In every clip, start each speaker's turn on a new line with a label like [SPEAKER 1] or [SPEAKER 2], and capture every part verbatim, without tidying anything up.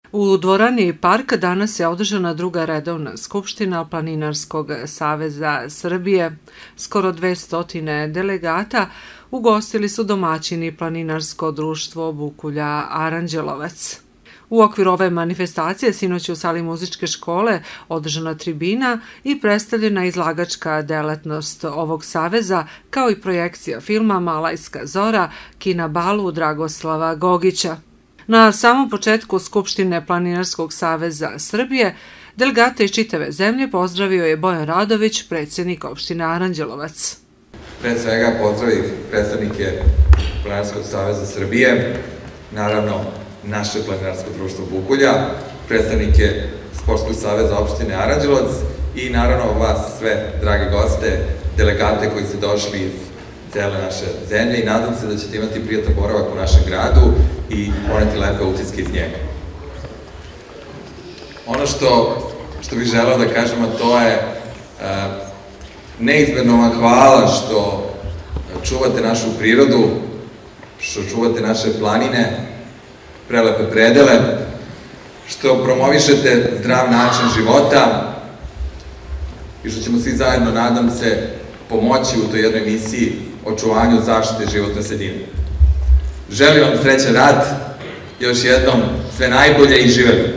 [SPEAKER 1] U dvorani Park danas je održana druga redovna skupština Planinarskog saveza Srbije. Skoro dvesta delegata ugostili su domaćini Planinarsko društvo Bukulja Aranđelovac. U okviru ove manifestacije sinoć u sali muzičke škole održana tribina i predstavljena izlagačka delatnost ovog saveza, kao i projekcija filma Malajska zora Kina Balu Dragoslava Gogića. Na samom početku Skupštine Planinarskog saveza Srbije delegate iz čitave zemlje pozdravio je Bojan Radović, predsjednik opštine Aranđelovac.
[SPEAKER 2] Pre svega pozdravih predstavnike Planinarskog saveza Srbije, naravno naše Planinarsko društvo Bukulja, predstavnike Sportskog saveza opštine Aranđelovac i naravno vas sve, drage goste, delegate koji ste došli iz cele naše zemlje i nadam se da ćete imati prijatan boravak u našem gradu i poneti lepe utiske iz njega. Ono što, što bih želeo da kažem, a to je uh, neizmerno vam hvala što čuvate našu prirodu, što čuvate naše planine, prelepe predele, što promovišete zdrav način života i što ćemo svi zajedno, nadam se, pomoći u toj jednoj misiji očuvanju zaštite životne sredine. Želim vam srećan rad, još jednom sve najbolje i živeli!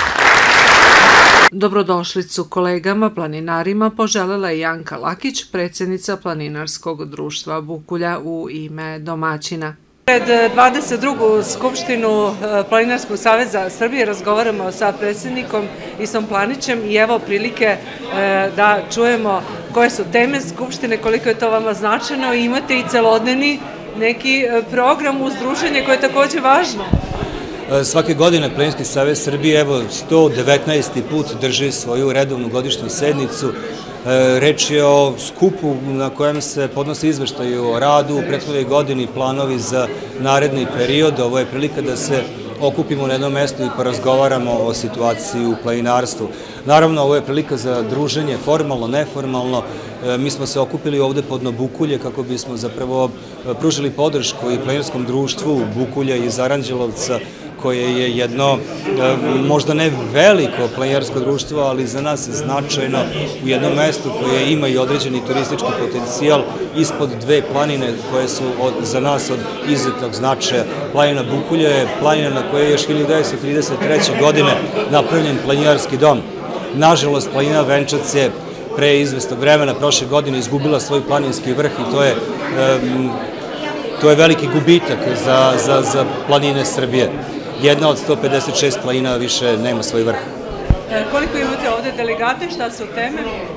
[SPEAKER 1] Dobrodošlicu kolegama planinarima poželela je Janka Lakić, predsjednica Planinarskog društva Bukulja u ime domaćina.
[SPEAKER 3] Pred dvadeset drugu Skupštinu Planinarskog saveza Srbije razgovaramo sa predsjednikom Isom Planićem i evo prilike da čujemo koje su teme Skupštine, koliko je to vama značajno i imate i celodnevni neki program uz druženje koje je također važno.
[SPEAKER 4] Svake godine Planinarski savez Srbije evo sto devetnaesti put drži svoju redovnu godišnju sednicu. Reč je o skupu na kojem se podnosi izveštaj o radu u prethodnoj godini, planovi za naredni period. Ovo je prilika da se okupimo na jednom mestu i porazgovaramo o situaciji u planinarstvu. Naravno, ovo je prilika za druženje, formalno, neformalno. Mi smo se okupili ovde podno Bukulje kako bismo zapravo pružili podršku i planinarskom društvu Bukulja iz Aranđelovca, koje je jedno, možda ne veliko planinarsko društvo, ali za nas značajno u jednom mestu koje ima i određeni turistički potencijal ispod dve planine koje su za nas od izuzetnog značaja. Planina Bukulja je planina na kojoj je još hiljadu devetsto trideset treće. godine napravljen planinarski dom. Nažalost, planina Venčac je pre izvestog vremena prošle godine izgubila svoj planinski vrh i to je, to je veliki gubitak za, za, za planine Srbije. Jedna od sto pedeset šest planina više nema svoj vrh.
[SPEAKER 3] Koliko imate ovde delegate, šta su teme?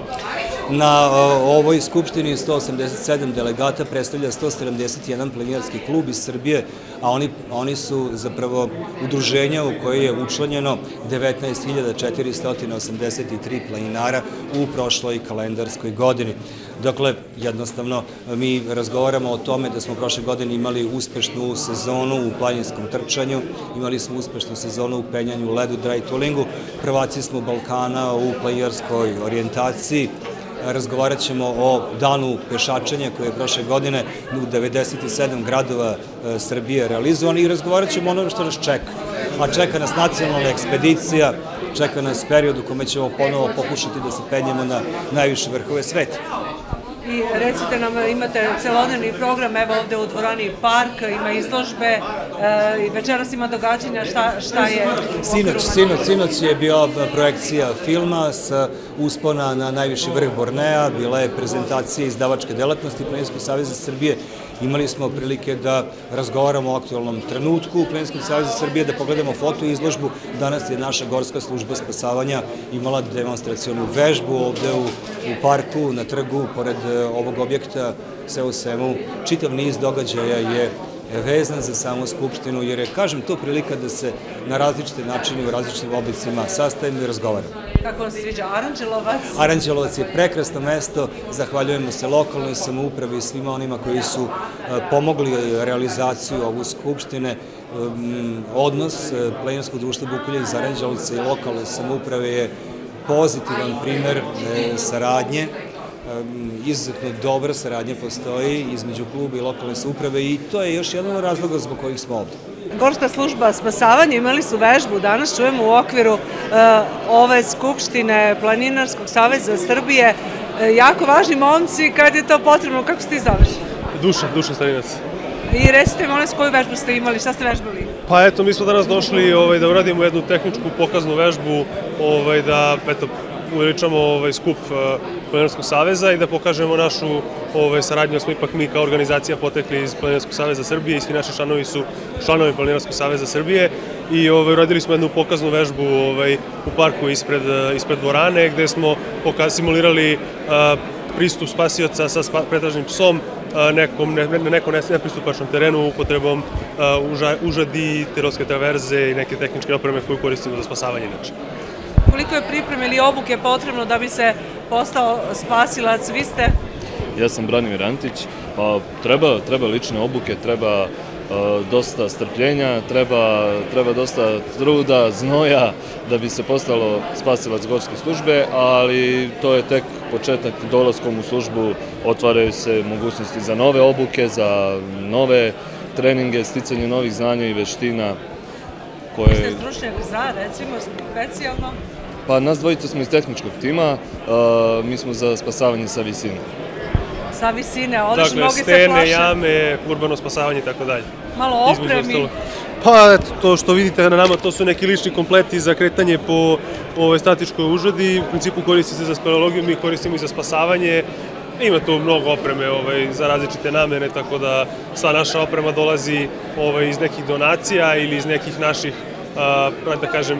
[SPEAKER 4] Na ovoj skupštini sto osamdeset sedam delegata predstavlja sto sedamdeset jedan planinarski klub iz Srbije, a oni, oni su zapravo udruženja u koje je učlanjeno devetnaest hiljada četiristo osamdeset tri planinara u prošloj kalendarskoj godini. Dakle, jednostavno, mi razgovaramo o tome da smo prošle godine imali uspešnu sezonu u planinskom trčanju, imali smo uspešnu sezonu u penjanju, ledu, dry toolingu, prvaci smo Balkana u planinarskoj orijentaciji. Razgovarat ćemo o danu pešačenja koje je prošle godine u devedeset sedam gradova Srbije realizovan i razgovarat ćemo o onome što nas čeka. A čeka nas nacionalna ekspedicija, čeka nas period u kome ćemo ponovo pokušati da se penjemo na najviše vrhove sveta.
[SPEAKER 3] I recite nam, imate celodnevni program, evo ovde u dvorani Park, ima izložbe, i večeras ima događanja, šta, šta je?
[SPEAKER 4] Sinoć, sinoć, sinoć je bila projekcija filma s uspona na najviši vrh Bornea, bila je prezentacija izdavačke delatnosti Planinarskog saveza Srbije. Imali smo prilike da razgovaramo o aktualnom trenutku u Planinarskom savezu Srbije, da pogledamo foto izložbu. Danas je naša gorska služba spasavanja imala demonstracionu vežbu ovde u, u parku, na trgu, pored ovog objekta, sve u svemu. Čitav niz događaja je vezan za samu skupštinu, jer je, kažem, to prilika da se na različite načine, u različitim oblicima sastavimo i razgovaramo.
[SPEAKER 3] Kako vam se sviđa Aranđelovac?
[SPEAKER 4] Aranđelovac je prekrasno mesto, zahvaljujemo se lokalnoj samoupravi i svima onima koji su pomogli realizaciju ovu skupštine. Odnos Planinarskog društva Bukulja iz Aranđelovca i lokalne samouprave je pozitivan primer saradnje. Izuzetno dobra saradnja postoji između kluba i lokalne samouprave i to je još jedan od razloga zbog kojih smo ovde.
[SPEAKER 3] Gorska služba spasavanja imali su vežbu, danas čujemo u okviru ove Skupštine Planinarskog saveza Srbije. Jako važni momci, kad je to potrebno, kako ste ti zoveš?
[SPEAKER 5] Duša, Duša Starinac.
[SPEAKER 3] I recite, molim vas, koju vežbu ste imali, šta ste vežbali?
[SPEAKER 5] Pa eto, mi smo danas došli da uradimo jednu tehničku pokaznu vežbu, da uveličamo skup Planinarskog saveza i da pokažemo našu saradnju, jer smo ipak mi kao organizacija potekli iz Planinarskog saveza Srbije i svi naši članovi su članovi Planinarskog saveza Srbije i uradili smo jednu pokaznu vežbu u parku ispred dvorane gde smo simulirali pristup spasioca sa pretražnim psom na nekom nepristupačnom terenu upotrebom užadi, tirovske traverze i neke tehničke opreme koju koristimo za spasavanje inače.
[SPEAKER 3] Koliko je pripreme ili obuke potrebno da bi se postao spasilac? Vi ste?
[SPEAKER 6] Ja sam Branimir Antić. Treba lične obuke, treba dosta strpljenja, treba dosta truda, znoja da bi se postalo spasilac gorske službe, ali to je tek početak. Dolaskom u službu otvaraju se mogućnosti za nove obuke, za nove treninge, sticanje novih znanja i veština.
[SPEAKER 3] Vi ste stručnjak za, recimo, specijalno?
[SPEAKER 6] Pa nas dvojica smo iz tehničkog tima, mi smo za spasavanje sa visine.
[SPEAKER 3] Sa visine, odlično,
[SPEAKER 5] dakle,
[SPEAKER 3] mnogi se
[SPEAKER 5] stene,
[SPEAKER 3] plaše.
[SPEAKER 5] jame, urbano spasavanje i tako dalje.
[SPEAKER 3] Malo opremi.
[SPEAKER 5] Pa eto, to što vidite na nama, to su neki lični kompleti za kretanje po statičkoj užadi. U principu koristi se za speleologiju, mi koristimo i za spasavanje. Ima tu mnogo opreme za različite namene, tako da sva naša oprema dolazi iz nekih donacija ili iz nekih naših, da kažem,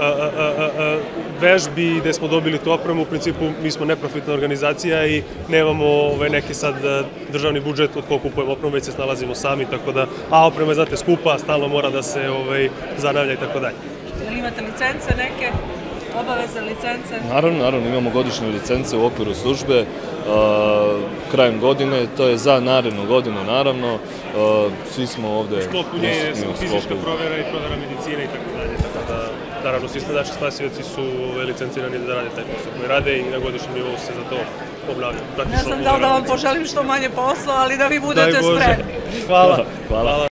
[SPEAKER 5] vežbi gde smo dobili tu opremu. U principu mi smo neprofitna organizacija i nemamo neki sad državni budžet od koga kupujemo opremu, već se snalazimo sami, tako da, a oprema je, znate, skupa, stalno mora da se zanavlja i tako dalje.
[SPEAKER 3] Ili imate licence neke? Obavezne licence?
[SPEAKER 6] Naravno, naravno, imamo godišnje licence u okviru službe krajem godine, to je za narednu godinu, naravno, svi smo ovde...
[SPEAKER 5] U sklopu nje je fizička provera i provera medicine i tako dalje, tako da, naravno, svi naši spasioci su licencirani da rade taj posao koji rade i na godišnjem nivou se za to obnavljaju.
[SPEAKER 3] Ne znam da li da vam poželim što manje posla, ali da vi budete spremni.
[SPEAKER 5] Hvala.